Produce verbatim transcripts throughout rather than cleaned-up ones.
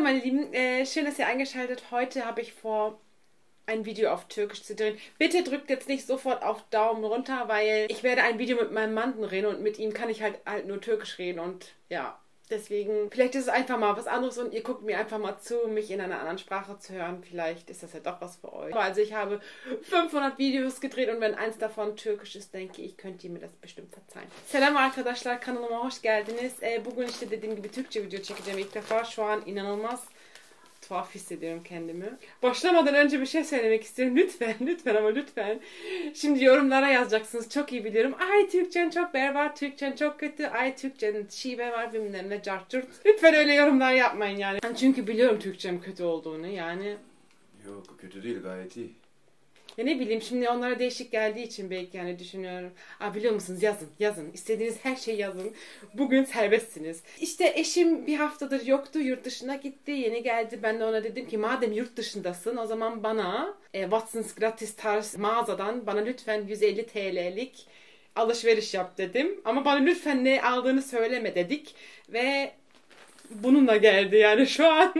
meine Lieben, äh, schön, dass ihr eingeschaltet. Heute habe ich vor, ein Video auf Türkisch zu drehen. Bitte drückt jetzt nicht sofort auf Daumen runter, weil ich werde ein Video mit meinem Mann drehen und mit ihm kann ich halt, halt nur Türkisch reden und ja, deswegen, vielleicht ist es einfach mal was anderes und ihr guckt mir einfach mal zu, mich in einer anderen Sprache zu hören. Vielleicht ist das ja doch was für euch. Also ich habe fünfhundert Videos gedreht und wenn eins davon Türkisch ist, denke ich, könnt ihr mir das bestimmt verzeihen. Selam arkadaşlar, kanalıma hoş geldiniz. Ee, bugün işte dediğim gibi Türkçe video çekeceğim ilk defa. Şu an inanılmaz tuhaf hissediyorum kendimi. Başlamadan önce bir şey söylemek istiyorum. Lütfen, lütfen ama lütfen. Şimdi yorumlara yazacaksınız. Çok iyi biliyorum. Ay Türkçen çok berbat, Türkçen çok kötü. Ay Türkçenin şive var bilmem ne cartçurt. Lütfen öyle yorumlar yapmayın yani. Çünkü biliyorum Türkçem kötü olduğunu yani. Yok kötü değil, gayet iyi. Ya ne bileyim şimdi onlara değişik geldiği için belki yani düşünüyorum. Aa biliyor musunuz yazın yazın. İstediğiniz her şeyi yazın. Bugün serbestsiniz. İşte eşim bir haftadır yoktu. Yurt dışına gitti. Yeni geldi. Ben de ona dedim ki madem yurt dışındasın o zaman bana e, Watsons Gratis tarz mağazadan bana lütfen yüz elli T L'lik alışveriş yap dedim. Ama bana lütfen ne aldığını söyleme dedik. Ve bununla geldi yani şu an.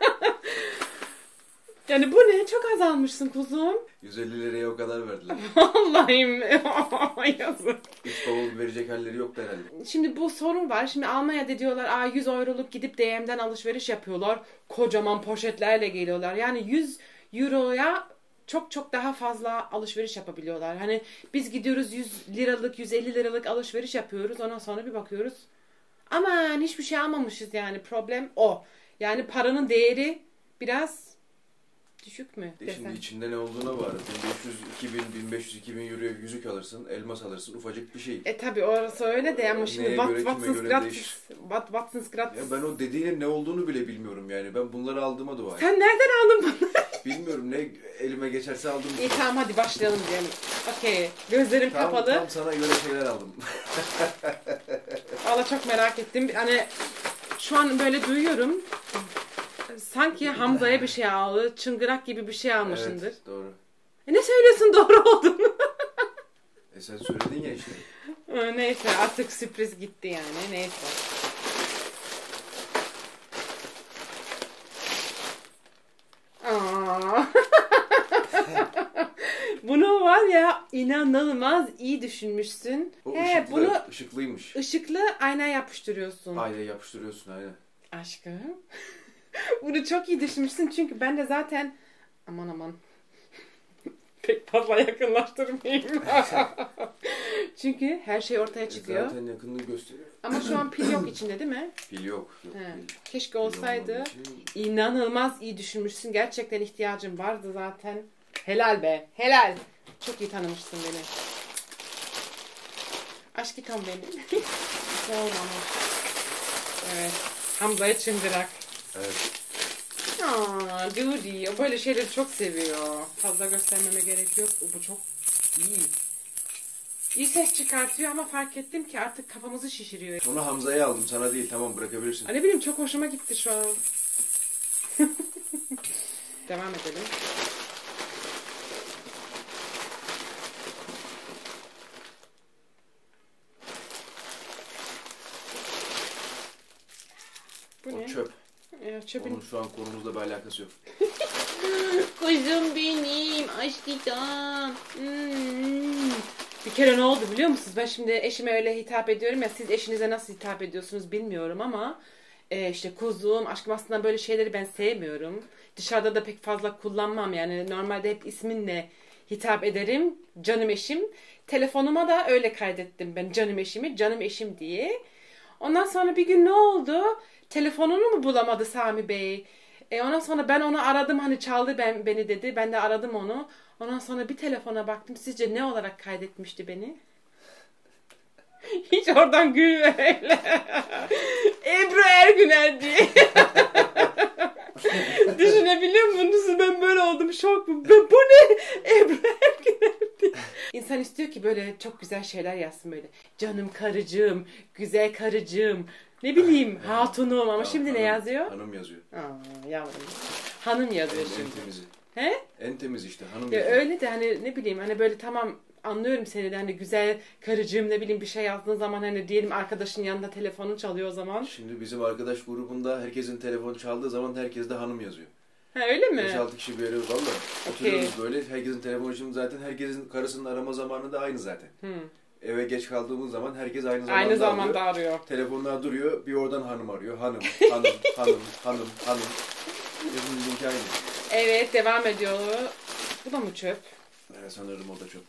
Yani bu ne? Çok az almışsın kuzum. yüz elli liraya o kadar verdiler. Allah'ım yazık. üç bavul verecek halleri yoktu herhalde. Şimdi bu sorun var. Şimdi Almanya'da diyorlar aa yüz euroluk gidip D M'den alışveriş yapıyorlar. Kocaman poşetlerle geliyorlar. Yani yüz euroya çok çok daha fazla alışveriş yapabiliyorlar. Hani biz gidiyoruz yüz liralık, yüz elli liralık alışveriş yapıyoruz. Ondan sonra bir bakıyoruz. Aman hiçbir şey almamışız yani. Problem o. Yani paranın değeri biraz düşük mü E desem? şimdi içinde ne olduğuna bağlı. bin beş yüz, iki bin, bin beş yüz, iki bin euroya yüzük alırsın, elmas alırsın, ufacık bir şey. E tabi orası öyle de ama şimdi Neye Wat, göre, kime Watsons göre Gratis, değişir. Wat, Watsons Gratis. Ya ben o dediğinin ne olduğunu bile bilmiyorum yani. Ben bunları aldığıma dua et. Sen nereden aldın bunları? Bilmiyorum, ne elime geçerse aldım. İyi tamam hadi başlayalım diyelim. Okey. Gözlerim Tam, kapalı. tam sana göre şeyler aldım. Valla çok merak ettim. Hani şu an böyle duyuyorum. Sanki Hamza'ya bir şey aldı. Çıngırak gibi bir şey almışındır. Evet, doğru. E ne söylüyorsun doğru olduğunu? E sen söyledin ya işte. Neyse artık sürpriz gitti yani. Neyse. Aa. Bunu var ya inanılmaz iyi düşünmüşsün. O He, ışıklı, bunu ışıklıymış. ışıklı aynaya yapıştırıyorsun. Aynen yapıştırıyorsun aynen. Aşkım. Bunu çok iyi düşünmüşsün çünkü ben de zaten aman aman pek fazla yakınlaştırmayayım. Çünkü her şey ortaya çıkıyor. Zaten yakınlığı gösteriyor. Ama şu an pil yok içinde değil mi? Pil yok. yok He. pil. Keşke olsaydı. Pil İnanılmaz iyi düşünmüşsün. Gerçekten ihtiyacım vardı zaten. Helal be. Helal. Çok iyi tanımışsın beni. Aşkım benim. Olmamış. Evet. Hamza'ya çıngırak. Evet. Aa, Judy. O böyle şeyleri çok seviyor. Fazla göstermeme gerek yok. Bu çok iyi. İyi ses çıkartıyor ama fark ettim ki artık kafamızı şişiriyor. Onu Hamza'ya aldım, sana değil, tamam bırakabilirsin. Ne bileyim çok hoşuma gitti şu an. Devam edelim. Bu O ne? çöp. Ya, çöpün... Onun şu an konumuzla bir alakası yok. Kuzum benim aşkım. Hmm. Bir kere ne oldu biliyor musunuz? Ben şimdi eşime öyle hitap ediyorum ya. Siz eşinize nasıl hitap ediyorsunuz bilmiyorum ama e, işte kuzum, aşkım aslında böyle şeyleri ben sevmiyorum. Dışarıda da pek fazla kullanmam yani. Normalde hep isminle hitap ederim. Canım eşim. Telefonuma da öyle kaydettim ben canım eşimi. Canım eşim diye. Ondan sonra bir gün ne oldu? Telefonunu mu bulamadı Sami Bey? E ondan sonra ben onu aradım hani çaldı ben, beni dedi. Ben de aradım onu. Ondan sonra bir telefona baktım. Sizce ne olarak kaydetmişti beni? Hiç oradan gülme öyle. Ebru Ergüner diye. Düşünebiliyor musunuz? Ben böyle oldum şok. Bu ne? Ebru Ergüner diye. İnsan istiyor ki böyle çok güzel şeyler yazsın böyle. Canım karıcığım, güzel karıcığım, Ne bileyim hatunum ama Tamam, şimdi hanım, ne yazıyor? Hanım yazıyor. Aa, yavrum. Hanım yazıyor En, en şimdi. temizi. He? En temiz işte hanım Ya yazıyor. öyle de hani ne bileyim hani böyle tamam anlıyorum seni de hani güzel karıcığım ne bileyim bir şey yazdığın zaman hani diyelim arkadaşın yanında telefonun çalıyor o zaman. Şimdi bizim arkadaş grubunda herkesin telefonu çaldığı zaman herkes de hanım yazıyor. Ha öyle mi? beş altı kişi bir yere valla. Okey. Oturuyoruz böyle herkesin telefonu şimdi zaten herkesin karısının arama zamanı da aynı zaten. Hmm. Eve geç kaldığımız zaman herkes aynı zamanda Aynı zamanda arıyor. arıyor. Telefonlar duruyor bir oradan hanım arıyor. Hanım, hanım, hanım, hanım, hanım. Hepimizin aynı. Evet devam ediyor. Bu da mı çöp? Evet, sanırım o da çok.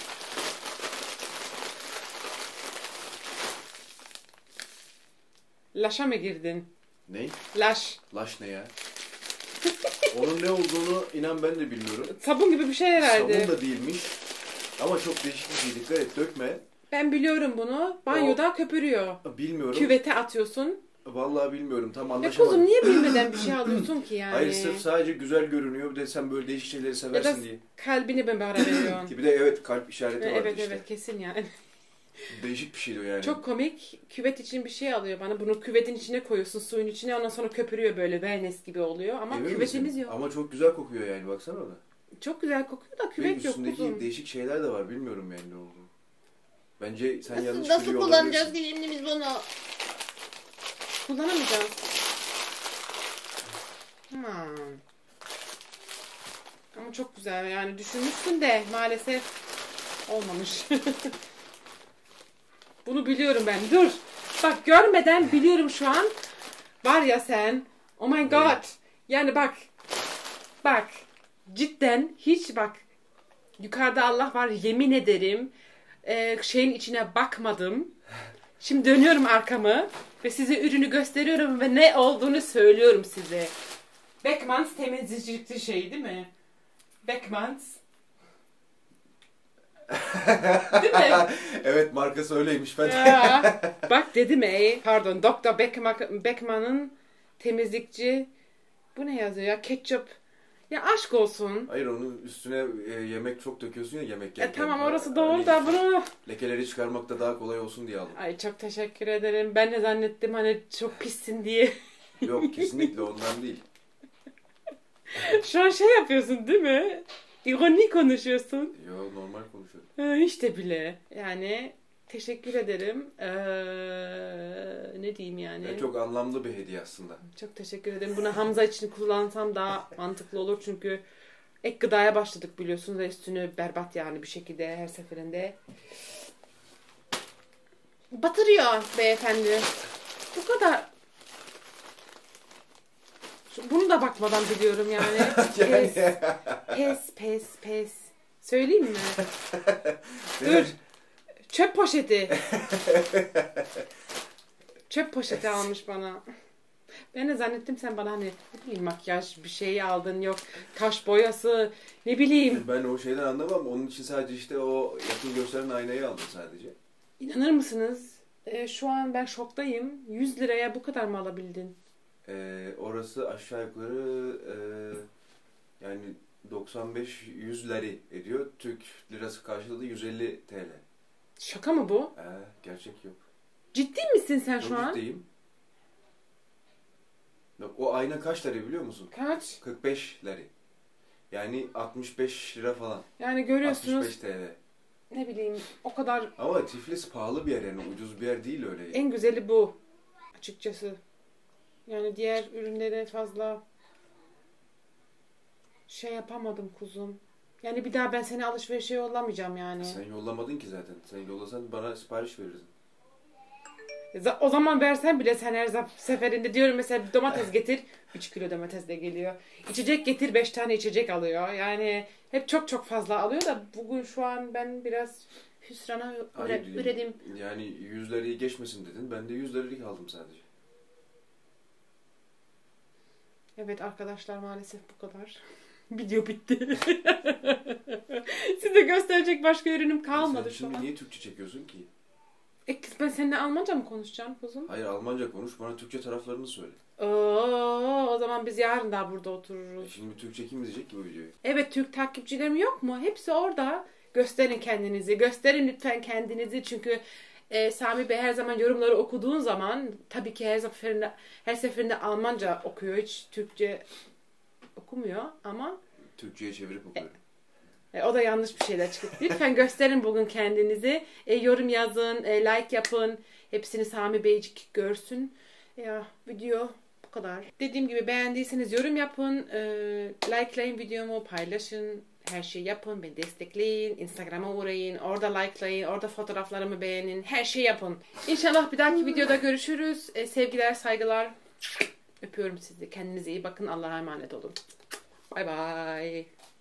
Laşa mı girdin? Ney? Laş. Laş ne ya? Onun ne olduğunu inan ben de bilmiyorum. Sabun gibi bir şey herhalde. Sabun da değilmiş. Ama çok değişik bir şey. Dikkat et dökme. Ben biliyorum bunu. Banyoda O... köpürüyor. Bilmiyorum. Küvete atıyorsun. Vallahi bilmiyorum. Tam Ya anlaşamadım. kuzum niye bilmeden bir şey alıyorsun ki yani? Hayır sırf sadece güzel görünüyor. Bir de sen böyle değişik şeyleri Ya da seversin diye. kalbini mi bana veriyorsun? Bir de evet kalp işareti vardı Evet işte. evet kesin yani. Değişik bir şeydi o yani. Çok komik. Küvet için bir şey alıyor bana. Bunu küvetin içine koyuyorsun suyun içine. Ondan sonra köpürüyor böyle wellness gibi oluyor. Ama Emin küvetimiz misin? yok. Ama çok güzel kokuyor yani baksana ona. Çok güzel kokuyor da Ve küvet yok üstündeki kuzum. değişik şeyler de var. Bilmiyorum yani ne olduğunu. Bence sen Nasıl, yanlış nasıl biliyor kullanacağız olabilirsin. ki şimdi biz bunu? Kullanamayacağız. Hmm. Ama çok güzel yani düşünmüşsün de maalesef olmamış. Bunu biliyorum ben. Dur. Bak görmeden biliyorum şu an. Var ya sen. Oh my god. Yani bak. Bak. Cidden hiç bak. Yukarıda Allah var yemin ederim. Ee, şeyin içine bakmadım. Şimdi dönüyorum arkamı. Ve size ürünü gösteriyorum ve ne olduğunu söylüyorum size. Beckmans temizleyicisi şey değil mi? Beckmans. Değil mi? Evet markası öyleymiş. Ben Ya, bak dedim ey. Pardon doktor Beckman, Beckman'ın temizlikçi. Bu ne yazıyor ya? Ketçap. Ya aşk olsun. Hayır onun üstüne e, yemek çok döküyorsun ya yemek E, yerken. tamam orası doğru Hani da bunu... lekeleri çıkarmakta daha kolay olsun diye aldım. Ay çok teşekkür ederim. Ben de zannettim hani çok pissin diye. Yok kesinlikle ondan değil. Şu an şey yapıyorsun değil mi? İroni konuşuyorsun. Yo normal konuşuyorum. Ha, hiç de bile. Yani teşekkür ederim. Ee, ne diyeyim yani? Yani çok anlamlı bir hediye aslında. Çok teşekkür ederim. Bunu Hamza için kullansam daha mantıklı olur çünkü ek gıdaya başladık biliyorsunuz ve üstünü berbat yani bir şekilde her seferinde. Batırıyor beyefendi. Bu kadar. Bunu da bakmadan biliyorum yani. Pes, pes, pes, pes. Söyleyeyim mi? Dur. Çöp poşeti. Çöp poşeti almış bana. Ben de zannettim sen bana hani ne bileyim makyaj bir şey aldın yok kaş boyası ne bileyim. Ben o şeyden anlamam. Onun için sadece işte o yakın gösteren aynayı aldım sadece. İnanır mısınız? Ee, şu an ben şoktayım. yüz liraya bu kadar mı alabildin? Ee, orası aşağı yukarı e, yani doksan beş yüz lira ediyor. Türk lirası karşılığı yüz elli T L. Şaka mı bu? Ee, gerçek yok. Ciddi misin sen şu Çok an? ciddiyim. Bak, o ayna kaç lira biliyor musun? Kaç? kırk beş lira. Yani altmış beş lira falan. Yani görüyorsunuz altmış beş T L. ne bileyim o kadar Ama Tiflis pahalı bir yer yani ucuz bir yer değil öyle. en güzeli bu açıkçası. Yani diğer ürünlere fazla şey yapamadım kuzum. Yani bir daha ben seni alışverişe yollamayacağım yani. Sen yollamadın ki zaten. Sen yollasan bana sipariş verirdin. O zaman versen bile sen her seferinde diyorum mesela domates getir. üç kilo domates de geliyor. İçecek getir beş tane içecek alıyor. Yani hep çok çok fazla alıyor da bugün şu an ben biraz hüsrana Hayır, üredim. Yani yüz lirayı geçmesin dedin. Ben de yüz liralık aldım sadece. Evet arkadaşlar maalesef bu kadar. Video bitti. Size gösterecek başka ürünüm kalmadı Sen şu şimdi an. niye Türkçe çekiyorsun ki? E kız ben seninle Almanca mı konuşacağım kuzum? Hayır Almanca konuş. Bana Türkçe taraflarını söyle. Oo, o zaman biz yarın daha burada E otururuz. şimdi bir Türkçe kim izleyecek ki bu videoyu? Evet Türk takipçilerim yok mu? Hepsi orada. Gösterin kendinizi. Gösterin lütfen kendinizi çünkü Ee, Sami Bey her zaman yorumları okuduğun zaman tabii ki her seferinde, her seferinde Almanca okuyor. Hiç Türkçe okumuyor ama Türkçe'ye çevirip okuyorum. e, o da yanlış bir şeyler çıktı. Lütfen gösterin bugün kendinizi. E, yorum yazın, e, like yapın. Hepsini Sami Beycik görsün. Ya video bu kadar. Dediğim gibi beğendiyseniz yorum yapın. E, likelayın videomu, paylaşın. Her şeyi yapın, beni destekleyin. Instagram'a uğrayın, orada likelayın, orada fotoğraflarımı beğenin. Her şeyi yapın. İnşallah bir dahaki videoda görüşürüz. E, sevgiler, saygılar. Öpüyorum sizi. Kendinize iyi bakın. Allah'a emanet olun. Bay bay.